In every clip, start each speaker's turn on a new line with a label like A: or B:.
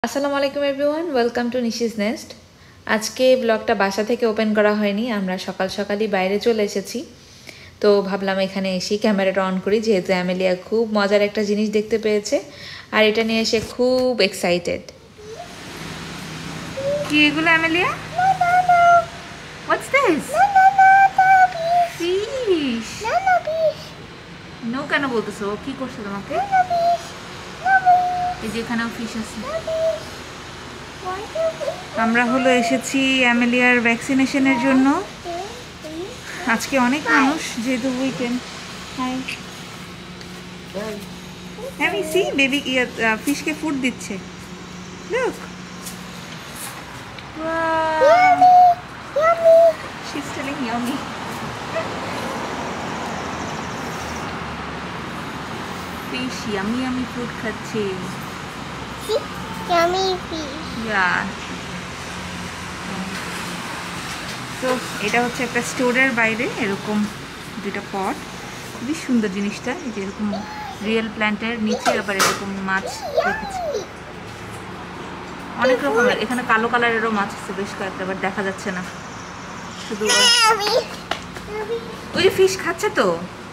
A: আসসালামু আলাইকুম everyone, welcome to Nishi's nest. আজকে ব্লগটা বাসা থেকে ওপেন করা হয়নি, আমরা সকাল সকালই বাইরে চলে এসেছি। তো ভাবলাম এখানে এসেই ক্যামেরাটা অন করি, যেহেতু অ্যামেলিয়া খুব মজার একটা জিনিস দেখতে পেয়েছে আর এটা নিয়ে এসে খুব এক্সাইটেড। কি এগুলো Amelia? What's this? Fish. No কেন বলতেছো? ও কি করছে তোমাকে? এই যে এখানেও ফিশ আছে। আমরা হলো এসেছি অ্যামেলিয়ার ভ্যাকসিনেশনের জন্য। আজকে অনেক মানুষ, যেহেতু উইকেন্ড। হাই, আমি সি বেবি ফিশকে ফুড দিচ্ছে। Look, she's telling yummy. Fish, yummy food খাচ্ছে।
B: Yummy fish.
A: Yeah. তো এটা হচ্ছে একটা স্টোরের বাইরে এরকম দুটো পট, খুবই সুন্দর জিনিসটা। এই যে এরকম রিয়েল প্ল্যান্টের নিচে আবার এরকম মাছ রেখেছে অনেক রকমের। এখানে কালো কালারেরও মাছ আছে বেশ কয়েকটা, বাট দেখা যাচ্ছে না, শুধু ওই যে ফিশ খাচ্ছে তো।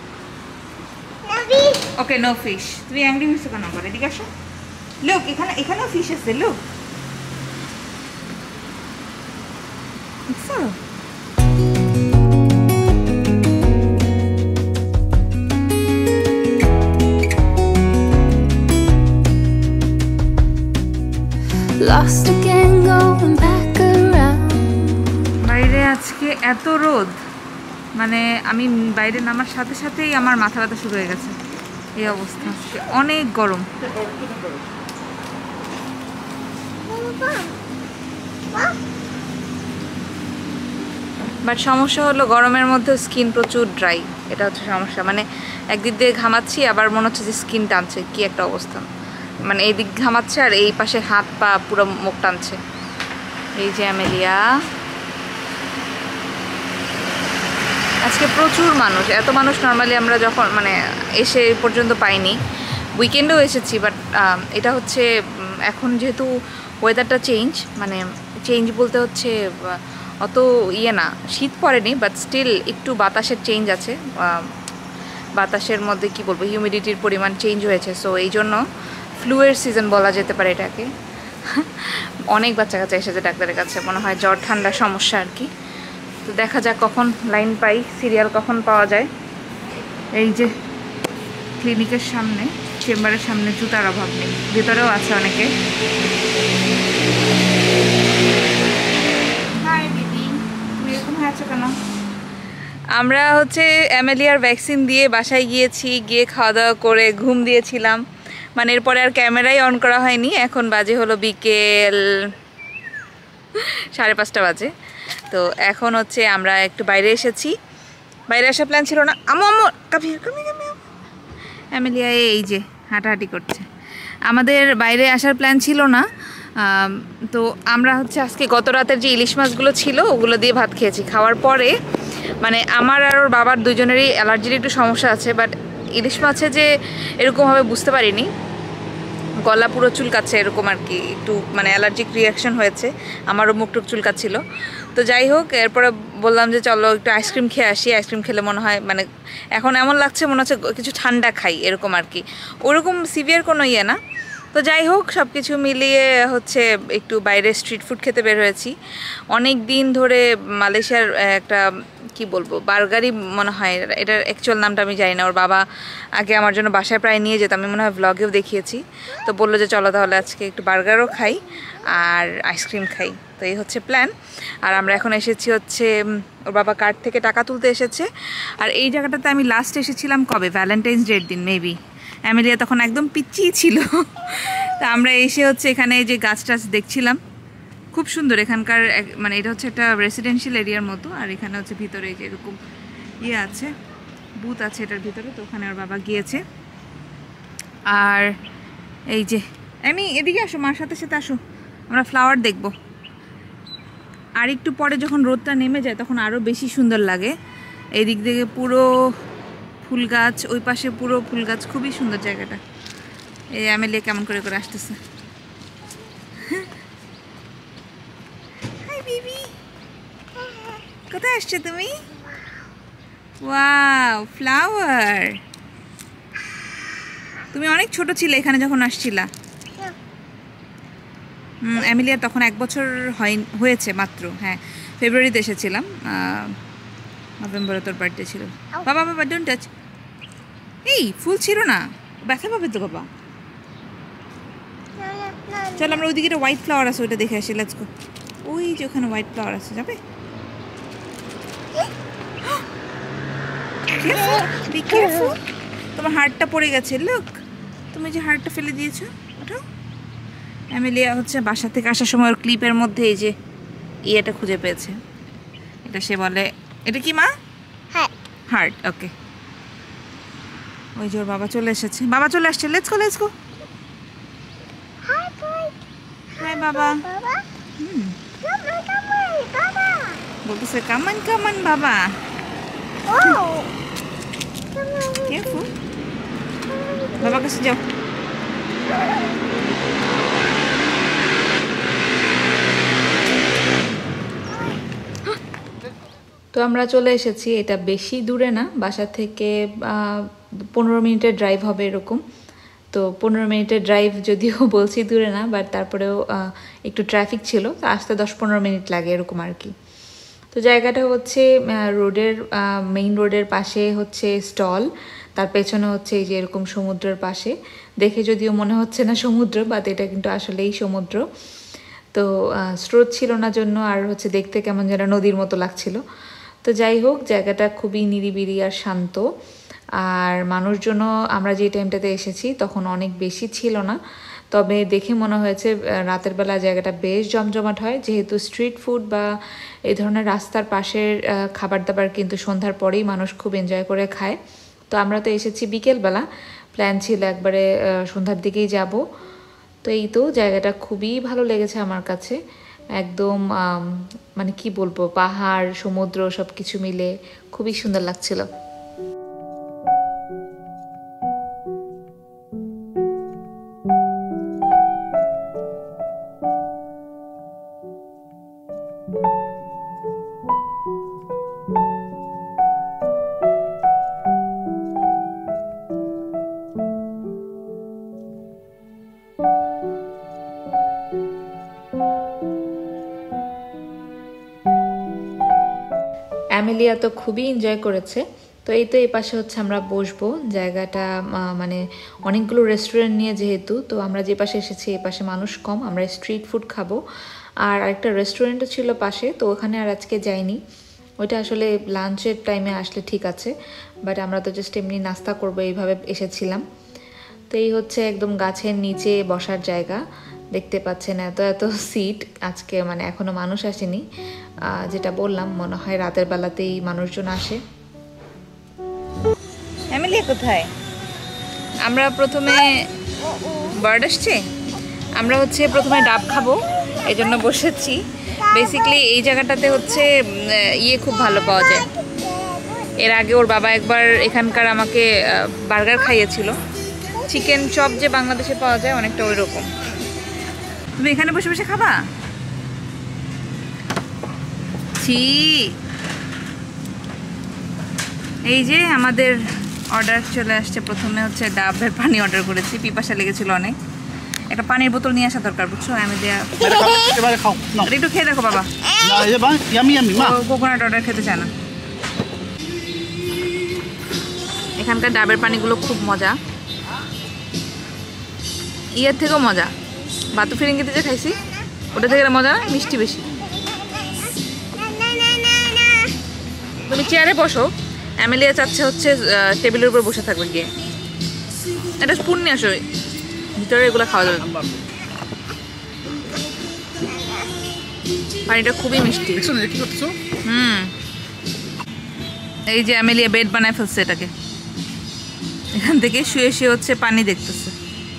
A: Okay, no fish. তুমি অ্যাংরি হয়েছো কেন? করে এদিকে আসো। লোক এখানেও ফিশ আছে। লোক, দেখছো?
B: Lost again, going back around.
A: বাইরে আজকে এত রোদ, মানে আমি বাইরে নামার সাথে সাথেই আমার মাথা ব্যথা শুরু হয়ে গেছে। এই অবস্থা, আজকে অনেক গরম। বাট সমস্যা হলো গরমের মধ্যে স্কিন প্রচুর ড্রাই, এটা হচ্ছে সমস্যা। মানে একদিক দিয়ে ঘামাচ্ছি, আবার মনে হচ্ছে যে স্কিন টানছে, কি একটা অবস্থা। মানে এই দিক ঘামাচ্ছে আর এই পাশে হাত পা পুরো মুখ টানছে। এই যে অ্যামেলিয়া, আজকে প্রচুর মানুষ। এত মানুষ নর্মালি আমরা যখন মানে এসে পর্যন্ত পাইনি। উইকেন্ডেও এসেছি, বাট এটা হচ্ছে এখন যেহেতু ওয়েদারটা চেঞ্জ, মানে চেঞ্জ বলতে হচ্ছে অত না, শীত পড়েনি, বাট স্টিল একটু বাতাসের চেঞ্জ আছে। বাতাসের মধ্যে কি বলবো, হিউমিডিটির পরিমাণ চেঞ্জ হয়েছে। সো এই জন্য ফ্লুয়ের সিজন বলা যেতে পারে এটাকে। অনেক বাচ্চা কাচ্চা এসেছে ডাক্তারের কাছে, মনে হয় জ্বর ঠান্ডার সমস্যা আর কি। তো দেখা যাক কখন লাইন পাই, সিরিয়াল কখন পাওয়া যায়। এই যে ক্লিনিকের সামনে, চেম্বারের সামনে জুতার অভাব নেই, ভেতরেও আছে অনেকে। হাই দিদি, তুমি এরকম হয়ে আছো কেন? আমরা হচ্ছে অ্যামেলিয়ার ভ্যাকসিন দিয়ে বাসায় গিয়েছি, গিয়ে খাওয়া দাওয়া করে ঘুম দিয়েছিলাম। মানে এরপরে আর ক্যামেরাই অন করা হয়নি। এখন বাজে হলো বিকেল 5:30 বাজে। তো এখন হচ্ছে আমরা একটু বাইরে এসেছি। বাইরে আসার প্ল্যান ছিল না। আম্মু কামি অ্যামেলিয়া এই যে হাঁটাহাঁটি করছে। আমাদের বাইরে আসার প্ল্যান ছিল না। তো আমরা হচ্ছে আজকে গত রাতের যে ইলিশ মাছগুলো ছিল ওগুলো দিয়ে ভাত খেয়েছি। খাওয়ার পরে মানে আমার আর ওর বাবার দুজনেরই অ্যালার্জির একটু সমস্যা আছে, বাট ইলিশ মাছে যে এরকমভাবে বুঝতে পারিনি। গলা পুরো চুলকাচ্ছে এরকম আর কি, একটু মানে অ্যালার্জিক রিয়াকশন হয়েছে। আমারও মুখটুক চুলকাচ্ছিল। তো যাই হোক, এরপরে বললাম যে চলো একটু আইসক্রিম খেয়ে আসি। আইসক্রিম খেলে মনে হয় মানে এখন এমন লাগছে মনে হচ্ছে কিছু ঠান্ডা খাই এরকম আর কি, ওরকম সিভিয়ার কোনো না। তো যাই হোক, সব কিছু মিলিয়ে হচ্ছে একটু বাইরে স্ট্রিট ফুড খেতে বের হয়েছি। অনেক দিন ধরে মালয়েশিয়ার একটা কি বলবো বার্গারই মনে হয়, এটার অ্যাকচুয়াল নামটা আমি জানি না। ওর বাবা আগে আমার জন্য বাসায় প্রায় নিয়ে যেত, আমি মনে হয় ব্লগেও দেখিয়েছি। তো বললো যে চলো তাহলে আজকে একটু বার্গারও খাই আর আইসক্রিম খাই। তো এই হচ্ছে প্ল্যান। আর আমরা এখন এসেছি হচ্ছে ওর বাবা কার্ড থেকে টাকা তুলতে এসেছে। আর এই জায়গাটাতে আমি লাস্ট এসেছিলাম কবে, ভ্যালেন্টাইন্স ডের দিন মেবি। অ্যামেলিয়া তখন একদম পিচ্চিই ছিল। তা আমরা এসে হচ্ছে এখানে যে গাছ টাছ দেখছিলাম, খুব সুন্দর এখানকার। মানে এটা হচ্ছে একটা রেসিডেন্সিয়াল এরিয়ার মতো। আর এখানে হচ্ছে ভিতরে যে এরকম আছে, বুথ আছে এটার ভিতরে। তো ওখানে ওর বাবা গিয়েছে। আর এই যে আমি এদিকে আসো, মার সাথে সাথে আসো, আমরা ফ্লাওয়ার দেখব। আর একটু পরে যখন রোদটা নেমে যায় তখন আরও বেশি সুন্দর লাগে। এই দিক থেকে পুরো ফুল গাছ, ওই পাশে পুরো ফুল গাছ, খুবই সুন্দর জায়গাটা। এই অ্যামেলিয়া কেমন করে করে আসতেছে। হাই বেবি, কোথায় আসছো তুমি? Wow, flower. তুমি অনেক ছোট ছিলে এখানে যখন আসছিলা। অ্যামিলিয়া তখন 1 বছর হয়েছে মাত্র। হ্যাঁ, ফেব্রুয়ারিতে এসেছিলাম, নভেম্বরে তোর বার্থডে ছিল। বাবা বাবা ডোন্ট টাচ। এই ফুল ছিল না, ব্যথা পাবে তো বাবা। চল আমরা ওইদিকে একটা হোয়াইট ফ্লাওয়ার আছে, ওইটা দেখে আসি। Let's go. ওই যে ওখানে হোয়াইট ফ্লাওয়ার আছে, যাবে? বি কেয়ারফুল, তোমার হাড়টা পড়ে গেছে। লুক, তুমি যে হাড়টা ফেলে দিয়েছো, ওঠাও। অ্যামেলিয়া হচ্ছে বাসা থেকে আসার সময় ওর ক্লিপের মধ্যে এই যে ইয়েটা খুঁজে পেয়েছে। এটা সে বলে, এটা কি মা? হার্ট। ওকে, ওই যে ওর বাবা চলে এসেছে, বাবা চলে আসছে। Let's go, let's go. Hi বাবা। বলতেছে কামান কামান বাবা। কেয়ারফুল, বাবার কাছে যাও। তো আমরা চলে এসেছি, এটা বেশি দূরে না, বাসা থেকে 15 মিনিটের ড্রাইভ হবে এরকম। তো 15 মিনিটের ড্রাইভ যদিও বলছি দূরে না, বাট তারপরেও একটু ট্রাফিক ছিল, তো আসতে 10-15 মিনিট লাগে এরকম আর কি। তো জায়গাটা হচ্ছে রোডের, মেইন রোডের পাশে হচ্ছে স্টল, তার পেছনে হচ্ছে এই যে এরকম সমুদ্রের পাশে। দেখে যদিও মনে হচ্ছে না সমুদ্র, বাট এটা কিন্তু আসলেই সমুদ্র। তো স্রোত ছিল না জন্য আর হচ্ছে দেখতে কেমন যেন নদীর মতো লাগছিল। তো যাই হোক, জায়গাটা খুবই নিরিবিলি আর শান্ত। আর মানুষজনও আমরা যে টাইমটাতে এসেছি তখন অনেক বেশি ছিল না, তবে দেখে মনে হয়েছে রাতের বেলা জায়গাটা বেশ জমজমাট হয়, যেহেতু স্ট্রিট ফুড বা এই ধরনের রাস্তার পাশের খাবার দাবার কিন্তু সন্ধ্যার পরেই মানুষ খুব এনজয় করে খায়। তো আমরা তো এসেছি বিকেলবেলা, প্ল্যান ছিল একবারে সন্ধ্যার দিকেই যাব। তো এই তো জায়গাটা খুবই ভালো লেগেছে আমার কাছে, একদম মানে কি বলবো, পাহাড় সমুদ্র সব কিছু মিলে খুবই সুন্দর লাগছিল। অ্যামেলিয়া তো খুবই এনজয় করেছে। তো এই তো এই পাশে হচ্ছে আমরা বসবো, জায়গাটা মানে অনেকগুলো রেস্টুরেন্ট নিয়ে যেহেতু, তো আমরা যে পাশে এসেছি এই পাশে মানুষ কম, আমরা স্ট্রিট ফুড খাবো। আর আরেকটা রেস্টুরেন্টও ছিল পাশে, তো ওখানে আর আজকে যাইনি, ওইটা আসলে লাঞ্চের টাইমে আসলে ঠিক আছে, বাট আমরা তো জাস্ট এমনি নাস্তা করবো এইভাবে এসেছিলাম। তো এই হচ্ছে একদম গাছের নিচে বসার জায়গা, দেখতে পাচ্ছেন এত এত সিট আজকে, মানে এখনো মানুষ আসেনি। যেটা বললাম, মনে হয় রাতের বেলাতেই মানুষজন আসে। অ্যামেলিয়া কোথায়? আমরা প্রথমে বার্ড আসছে, আমরা হচ্ছে প্রথমে ডাব খাবো, এই জন্য বসেছি। বেসিক্যালি এই জায়গাটাতে হচ্ছে ইয়ে খুব ভালো পাওয়া যায়। এর আগে ওর বাবা একবার এখানকার আমাকে বার্গার খাইয়েছিল, চিকেন চপ যে বাংলাদেশে পাওয়া যায় অনেকটা ওই রকম। তুমি এখানে বসে বসে খাবা? ছি। এই যে আমাদের অর্ডার চলে আসছে, প্রথমে হচ্ছে ডাবের পানি অর্ডার করেছি, পিপাসা লেগেছিল অনেক। একটা পানির বোতল নিয়ে আসা দরকার, বুঝছো? আমি একটু খেয়ে দেখো বাবা, কোকোনাট অর্ডার খেতে চায় না। এখানকার ডাবের পানিগুলো খুব মজা, ইয়ের থেকেও মজা। বাতু ফিরিঙ্গিতে যে খাইছি ওটা থেকে মজা না, মিষ্টি বেশি। তুমি চেয়ারে বসো, অ্যামেলিয়া চাচ্ছে হচ্ছে টেবিলের উপর বসে থাকবে গিয়ে। একটা স্পুন নিয়ে আসো, ভিতরে এগুলো খাওয়া যাবে। পানিটা খুবই মিষ্টি। এই যে অ্যামেলিয়া বেড বানায় ফেলছে এটাকে, এখান থেকে শুয়ে শুয়ে হচ্ছে পানি দেখতেছে।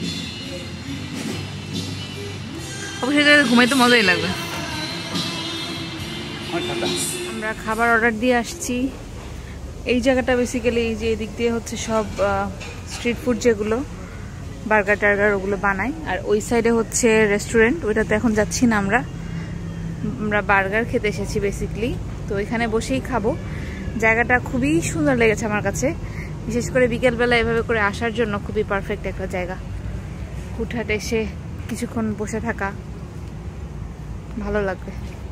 A: অবশ্যই ঘুমাইতে মজাই লাগবে। আমরা খাবার অর্ডার দিয়ে আসছি। এই জায়গাটা বেসিক্যালি এই যে এদিক দিয়ে হচ্ছে সব স্ট্রিট ফুড যেগুলো বার্গার টার্গার ওগুলো বানায়। আর ওই সাইডে হচ্ছে রেস্টুরেন্ট, ওইটাতে এখন যাচ্ছি না আমরা বার্গার খেতে এসেছি বেসিক্যালি। তো ওইখানে বসেই খাবো। জায়গাটা খুবই সুন্দর লেগেছে আমার কাছে, বিশেষ করে বিকেলবেলা এভাবে করে আসার জন্য খুবই পারফেক্ট একটা জায়গা। হুটহাট এসে কিছুক্ষণ বসে থাকা ভালো লাগবে।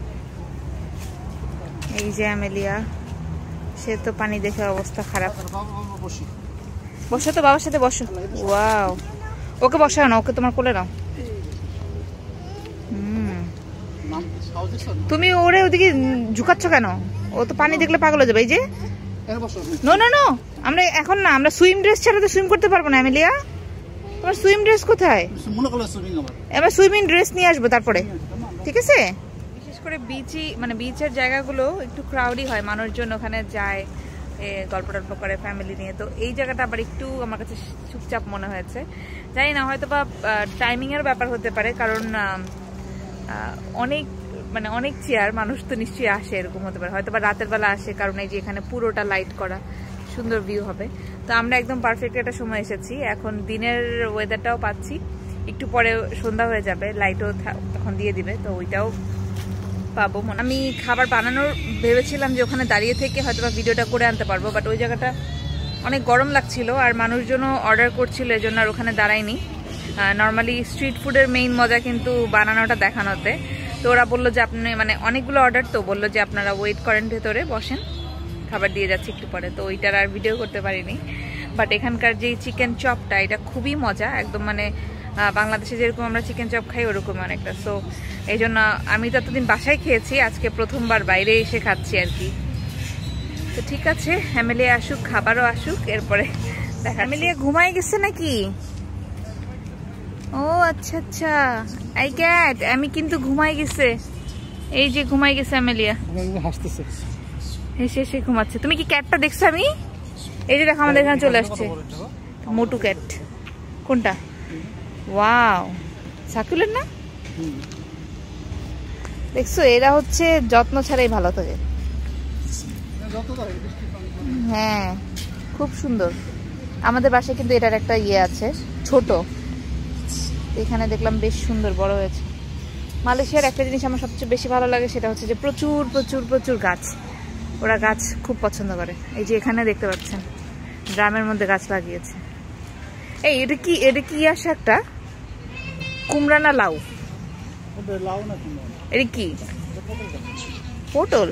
A: এই যে অ্যামেলিয়া, সে তো পানি দেখে অবস্থা খারাপ। বসো তো, বাবার সাথে বসো। ওয়াও, ওকে বসাও না, ওকে তোমার কোলে নাও। তুমি ওরে ওদিকে ঝুঁকাচ্ছ কেন? ও তো পানি দেখলে পাগল হয়ে যাবে। এই যে নো নো নো, আমরা এখন না, আমরা সুইম ড্রেস ছাড়া তো সুইম করতে পারবো না। অ্যামেলিয়া, তোমার সুইম ড্রেস কোথায়? আমরা সুইমিং ড্রেস নিয়ে আসবো তারপরে, ঠিক আছে? বিশেষ করে বিচের জায়গাগুলো একটু ক্রাউডি হয়, মানুষজন ওখানে যায় গল্প টল্প করে ফ্যামিলি নিয়ে। তো এই জায়গাটা আবার একটু আমার কাছে চুপচাপ মনে হয়েছে। জানি না, হয়তো বা টাইমিংয়ের ব্যাপার হতে পারে, কারণ অনেক চেয়ার, মানুষ তো নিশ্চয়ই আসে, এরকম হতে পারে। হয়তো বা রাতের বেলা আসে, কারণ এই যে এখানে পুরোটা লাইট করা, সুন্দর ভিউ হবে। তো আমরা একদম পারফেক্ট একটা সময় এসেছি। এখন দিনের ওয়েদারটাও পাচ্ছি, একটু পরে সন্ধ্যা হয়ে যাবে, লাইটও তখন দিয়ে দিবে, তো ওইটাও পাবো। আমি খাবার বানানোর ভেবেছিলাম যে ওখানে দাঁড়িয়ে থেকে হয়তো বা ভিডিওটা করে আনতে পারবো, বাট ওই জায়গাটা অনেক গরম লাগছিল আর মানুষজনও অর্ডার করছিল, এই জন্য আর ওখানে দাঁড়াইনি। নর্মালি স্ট্রিট ফুডের মেইন মজা কিন্তু বানানোটা দেখানোতে। তো ওরা বললো যে আপনি অনেকগুলো অর্ডার, তো বললো যে আপনারা ওয়েট করেন, ভেতরে বসেন, খাবার দিয়ে যাচ্ছে একটু পরে। তো ওইটার আর ভিডিও করতে পারিনি। বাট এখানকার যে চিকেন চপটা, এটা খুবই মজা, একদম বাংলাদেশে যেরকম আমরা চিকেন চপ খাই ওরকম অনেকটা। সো এই জন্য আমি তো এতদিন বাসায় খেয়েছি, আজকে প্রথমবার বাইরে এসে খাচ্ছি আর কি। তো ঠিক আছে, অ্যামেলিয়া আসুক, খাবারও আসুক, এরপরে দেখা। অ্যামেলিয়া ঘুমাই গেছে নাকি? ও আচ্ছা আচ্ছা, আই ক্যাট, আমি কিন্তু ঘুমাই গেছে। এই যে ঘুমাই গেছে অ্যামেলিয়া,
C: হাসতেছে,
A: হেসে হেসে ঘুমাচ্ছে। তুমি কি ক্যাটটা দেখছো? আমি এই যে দেখো, আমাদের এখানে চলে আসছে মোটু ক্যাট। কোনটা? ওয়াও, সাকুলের না? দেখছো, এরা হচ্ছে যত্ন ছাড়াই ভালো থাকে। হ্যাঁ, খুব সুন্দর। আমাদের বাসায় কিন্তু এটার একটা আছে, ছোট। এখানে দেখলাম বেশ সুন্দর বড় হয়েছে। মালয়েশিয়ার একটা জিনিস আমার সবচেয়ে বেশি ভালো লাগে, সেটা হচ্ছে যে প্রচুর প্রচুর প্রচুর গাছ। ওরা গাছ খুব পছন্দ করে। এই যে এখানে দেখতে পাচ্ছেন, ড্রামের মধ্যে গাছ লাগিয়েছে। এই এটা কি আসে একটা? কুমড়া না লাউ? এটা কি? পটল?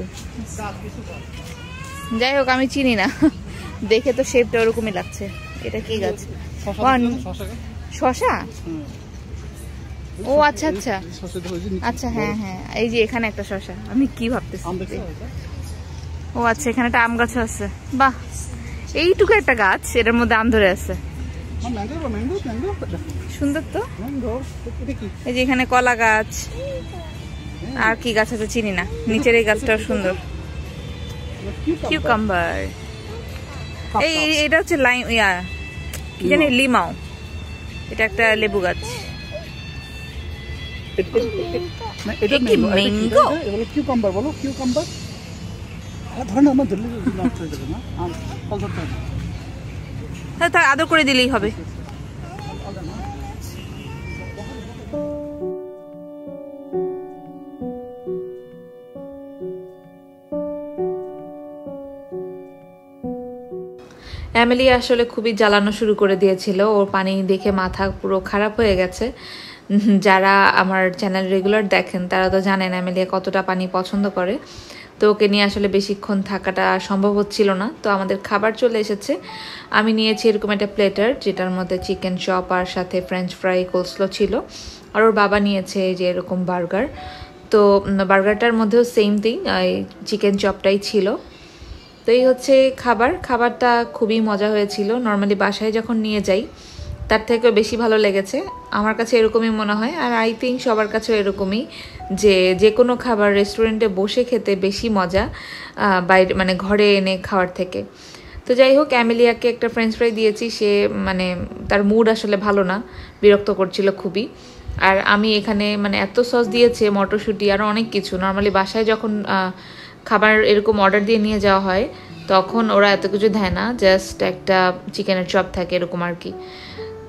A: যাই হোক, আমি চিনি না, দেখে তো শেপটা ওরকমই লাগছে। এটা কি গাছ? শশা? ও আচ্ছা আচ্ছা আচ্ছা, হ্যাঁ হ্যাঁ, এই যে এখানে একটা শশা। আমি কি ভাবতেছি, ও আচ্ছা, এখানে একটা আম গাছ আছে। বাহ, এইটুকু একটা গাছ, এটার মধ্যে আম ধরে আছে, সুন্দর তো। এই যে এখানে কলা গাছ, আর কি গাছ আছে চিনি না। নিচের এই গাছটাও সুন্দর, কিউকাম্বার। এটা হচ্ছে লাইম, কি জানি, লিমাও। এটা একটা লেবু গাছ। ম্যাঙ্গো?
C: কিউকাম্বার বলো, কিউকাম্বার।
A: আদর করে দিলেই হবে। অ্যামেলি আসলে খুবই জ্বালানো শুরু করে দিয়েছিল, ওর পানি দেখে মাথা পুরো খারাপ হয়ে গেছে। যারা আমার চ্যানেল রেগুলার দেখেন তারা তো জানেন অ্যামেলিয়া কতটা পানি পছন্দ করে। তো ওকে নিয়ে আসলে বেশিক্ষণ থাকাটা সম্ভব হচ্ছিল না। তো আমাদের খাবার চলে এসেছে। আমি নিয়েছি এরকম একটা প্লেটার, যেটার মধ্যে চিকেন চপ আর সাথে ফ্রেঞ্চ ফ্রাই, কোলস্লো ছিল। আর ওর বাবা নিয়েছে যে এরকম বার্গার। তো বার্গারটার মধ্যেও সেম থিং, চিকেন চপটাই ছিল। তো এই হচ্ছে খাবারটা খুবই মজা হয়েছিল। নর্মালি বাসায় যখন নিয়ে যাই তার থেকেও বেশি ভালো লেগেছে আমার কাছে, এরকমই মনে হয়। আর আই থিঙ্ক সবার কাছেও এরকমই, যে কোনো খাবার রেস্টুরেন্টে বসে খেতে বেশি মজা বাইরে ঘরে এনে খাওয়ার থেকে। তো যাই হোক, অ্যামেলিয়াকে একটা ফ্রেঞ্চ ফ্রাই দিয়েছি। সে তার মুড আসলে ভালো না, বিরক্ত করছিল খুবই। আর আমি এখানে এত সস দিয়েছে, মটরশুঁটি আরও অনেক কিছু। নর্মালি বাসায় যখন খাবার এরকম অর্ডার দিয়ে নিয়ে যাওয়া হয় তখন ওরা এত কিছু দেয় না, জাস্ট একটা চিকেনের চপ থাকে এরকম আর কি। তো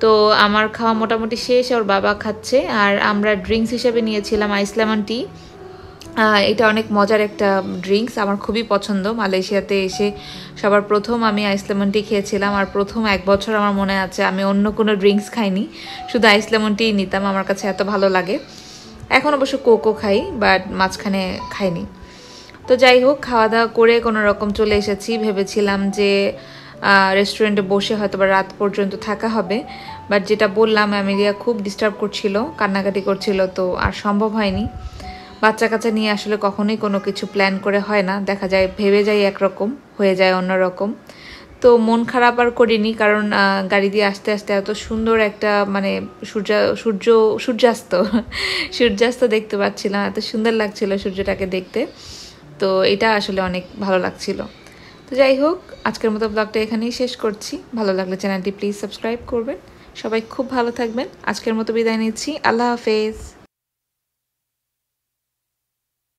A: তো আমার খাওয়া মোটামুটি শেষ, ওর বাবা খাচ্ছে। আর আমরা ড্রিঙ্কস হিসেবে নিয়েছিলাম আইস লেমন টি। এটা অনেক মজার একটা ড্রিঙ্কস, আমার খুবই পছন্দ। মালয়েশিয়াতে এসে সবার প্রথম আমি আইস লেমন টি খেয়েছিলাম। আর প্রথম 1 বছর আমার মনে আছে আমি অন্য কোনো ড্রিঙ্কস খাইনি, শুধু আইস লেমন টিই নিতাম, আমার কাছে এত ভালো লাগে। এখন অবশ্য কোকো খাই, বাট মাঝখানে খাইনি। তো যাই হোক, খাওয়া দাওয়া করে কোনো রকম চলে এসেছি। ভেবেছিলাম যে রেস্টুরেন্টে বসে হয়তো বা রাত পর্যন্ত থাকা হবে, বাট যেটা বললাম অ্যামেলিয়া খুব ডিস্টার্ব করছিল, কান্নাকাটি করছিল, তো আর সম্ভব হয়নি। বাচ্চা কাচ্চা নিয়ে আসলে কখনোই কোনো কিছু প্ল্যান করে হয় না, দেখা যায় ভেবে যাই একরকম, হয়ে যায় অন্যরকম। তো মন খারাপ আর করিনি, কারণ গাড়ি দিয়ে আস্তে আস্তে এত সুন্দর একটা মানে সূর্যাস্ত দেখতে পাচ্ছিলাম, এত সুন্দর লাগছিল সূর্যটাকে দেখতে। তো এটা আসলে অনেক ভালো লাগছিল। তো যাই হোক, আজকের মতো ব্লগটা এখানেই শেষ করছি। ভালো লাগলে চ্যানেলটি প্লিজ সাবস্ক্রাইব করবেন। সবাই খুব ভালো থাকবেন। আজকের মতো বিদায় নিচ্ছি। আল্লাহ হাফেজ।